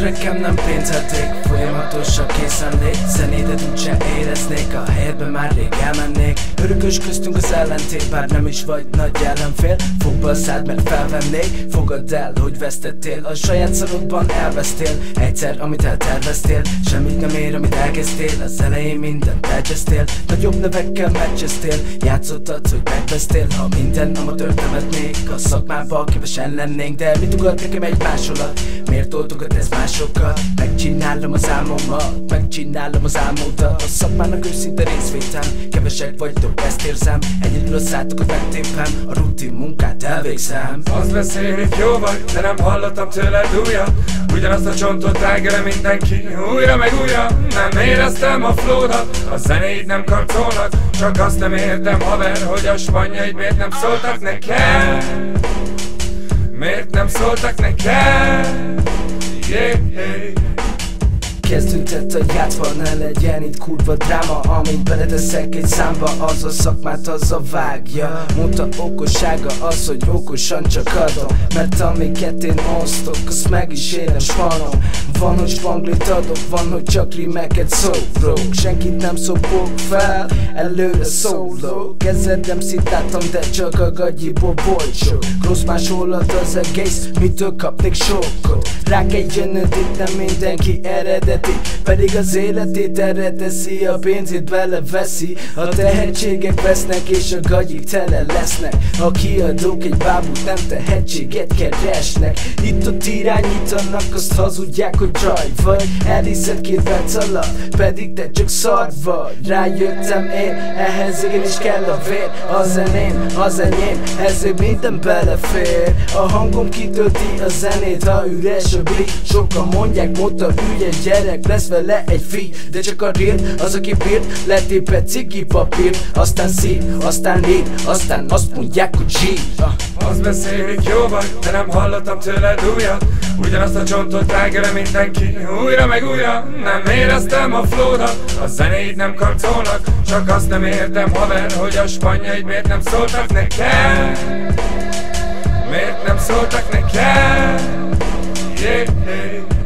Nekem nem pénzheték, folyamatosan készenlék. Zenédet úgyse éreznék, a helyedben már rég elmennék. Örökös köztünk az ellentét, bár nem is vagy nagy ellenfél. Fogba a szád, mert felvennék. Fogadd el, hogy vesztettél, a saját szarodban elvesztél. Egyszer, amit elterveztél, semmit nem ér, amit elkezdtél. Az elején mindent elcsesztél, nagyobb nevekkel meccseztél. Játszottad, hogy megvesztél, ha minden amatőr temetnék. A szakmában kevesen lennénk, de mit ugat nekem egy másolat? Miért toltogat ez másokat? Megcsinálom az álmomat, megcsinálom az álmodat. A szakmának őszinte részvétel, kevesek vagytok, ezt érzem. Egyedül a szátokat megtépem, a rutin munkát elvégzem. Azt beszélik, jó vagy, de nem hallottam tőled újat. Ugyanazt a csontot rágere mindenki, újra meg újra. Nem éreztem a flódat, a zenéid nem karcolnak. Csak azt nem értem, haver, hogy a spanyaid miért nem szóltak nekem. Miért nem szóltak nekem? Kezdődhet a játszva, ne legyen itt kurva dráma. Amit beleteszek egy számba, az a szakmát, az a vágja. Mondta okossága az, hogy okosan csak adom. Mert amiket én osztok, azt meg is élem, spanom. Van, hogy spanglit adok, van, hogy csak rímeket szórok. Senkit nem szopok fel, előre szólok. Ezerdem szitáltam, de csak a gagyiból volt sok. Rossz másolat az egész, mitől kapnék sokkot. Rá kell jönnöd, itt nem mindenki eredeti, pedig az életét erre teszi, a pénzét beleveszi. A tehetségek vesznek és a gagyik tele lesznek. A kiadók egy bábút nem tehetséget keresnek. Itt-ott irányítanak, azt hazudják, hogy csaj vagy. Elhiszed 2 perc alatt, pedig te csak szar vagy. Rájöttem én, ehhez igenis kell a vér. A zeném, az enyém, ezért minden belefér. A hangom kitölti a zenét, ha üres a beat. Sokan mondják, Motta ügyes gyerek, lesz vele egy fi. De csak a real, az aki bírt, letépett cigi papírt. Aztán szív, aztán ír, aztán azt mondják, hogy zsír. Azt beszélik, jó vagy, de nem hallottam tőled újat. Ugyanazt a csontot rágere mindenki, újra meg újra. Nem éreztem a flódat, a zenéid nem karcolnak. Csak azt nem értem, haver, hogy a spanyaid miért nem szóltak nekem. Miért nem szóltak nekem?